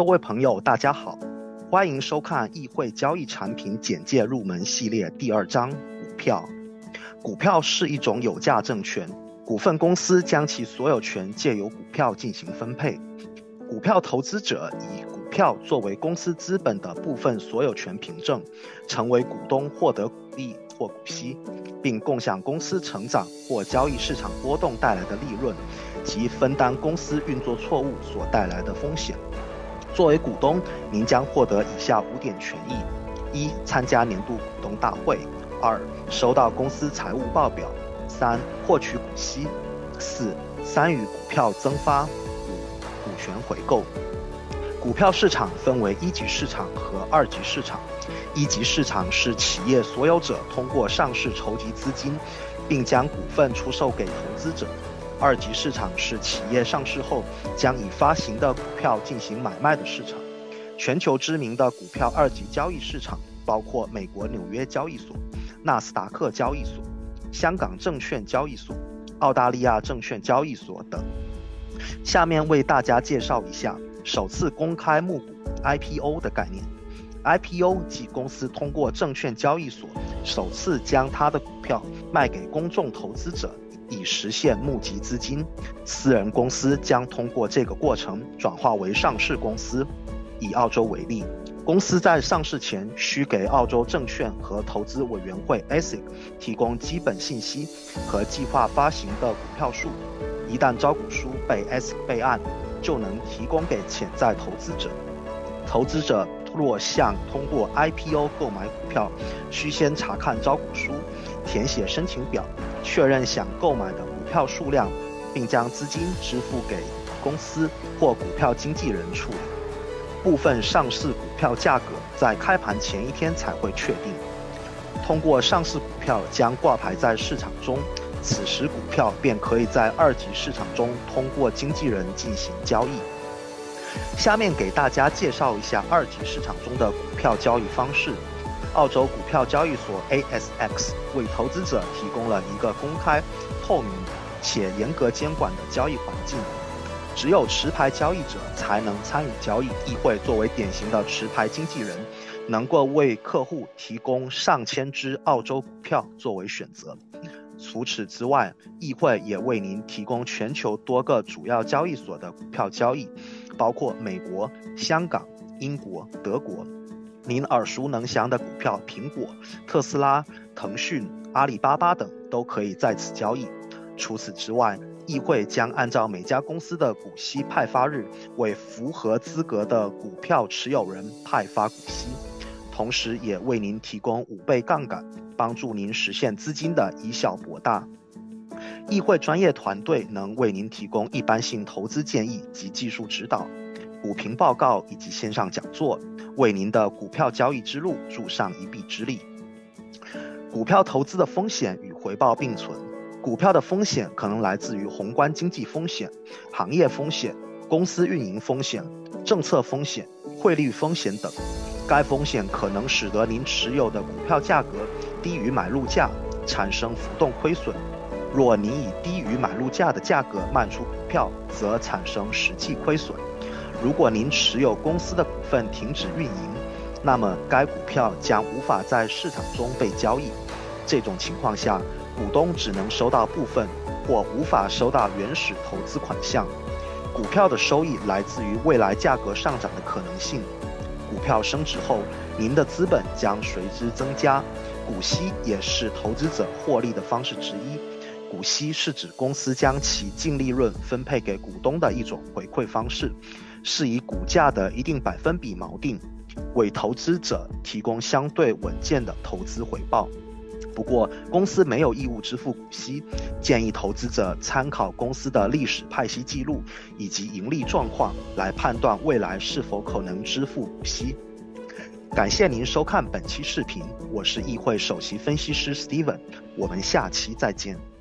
各位朋友大家好，欢迎收看议会交易产品简介入门系列第2章股票。股票是一种有价证券，股份公司将其所有权借由股票进行分配。股票投资者以股票作为公司资本的部分所有权凭证，成为股东，获得股利或股息，并共享公司成长或交易市场波动带来的利润，及分担公司运作错误所带来的风险。作为股东，您将获得以下5点权益：1、参加年度股东大会；2、收到公司财务报表；3、获取股息；4、参与股票增发；5、股权回购。股票市场分为1级市场和2级市场。1级市场是企业所有者通过上市筹集资金，并将股份出售给投资者。2级市场是企业上市后将以发行的股票进行买卖的市场。全球知名的股票2级交易市场包括美国纽约交易所、纳斯达克交易所、香港证券交易所、澳大利亚证券交易所等。下面为大家介绍一下首次公开募股 IPO 的概念。IPO 即公司通过证券交易所首次将它的股票卖给公众投资者，以实现募集资金。私人公司将通过这个过程转化为上市公司。以澳洲为例，公司在上市前需给澳洲证券和投资委员会 ASIC 提供基本信息和计划发行的股票数。一旦招股书被 ASIC 备案，就能提供给潜在投资者。投资者若想通过 IPO 购买股票，需先查看招股书，填写申请表，确认想购买的股票数量，并将资金支付给公司或股票经纪人处理。部分上市股票价格在开盘前1天才会确定。通过上市股票将挂牌在市场中，此时股票便可以在2级市场中通过经纪人进行交易。下面给大家介绍一下2级市场中的股票交易方式。澳洲股票交易所 ASX 为投资者提供了一个公开、透明且严格监管的交易环境。只有持牌交易者才能参与交易。议会作为典型的持牌经纪人，能够为客户提供上千只澳洲股票作为选择。除此之外，议会也为您提供全球多个主要交易所的股票交易，包括美国、香港、英国、德国。您耳熟能详的股票苹果、特斯拉、腾讯、阿里巴巴等都可以在此交易。除此之外，议会将按照每家公司的股息派发日，为符合资格的股票持有人派发股息，同时也为您提供5倍杠杆，帮助您实现资金的以小博大。议会专业团队能为您提供一般性投资建议及技术指导、股评报告以及线上讲座，为您的股票交易之路助上一臂之力。股票投资的风险与回报并存。股票的风险可能来自于宏观经济风险、行业风险、公司运营风险、政策风险、汇率风险等。该风险可能使得您持有的股票价格低于买入价，产生浮动亏损。若您以低于买入价的价格卖出股票，则产生实际亏损。如果您持有公司的股份停止运营，那么该股票将无法在市场中被交易。这种情况下，股东只能收到部分或无法收到原始投资款项。股票的收益来自于未来价格上涨的可能性。股票升值后，您的资本将随之增加。股息也是投资者获利的方式之一。股息是指公司将其净利润分配给股东的一种回馈方式，是以股价的一定百分比锚定，为投资者提供相对稳健的投资回报。不过，公司没有义务支付股息，建议投资者参考公司的历史派息记录以及盈利状况来判断未来是否可能支付股息。感谢您收看本期视频，我是议会首席分析师 Steven，我们下期再见。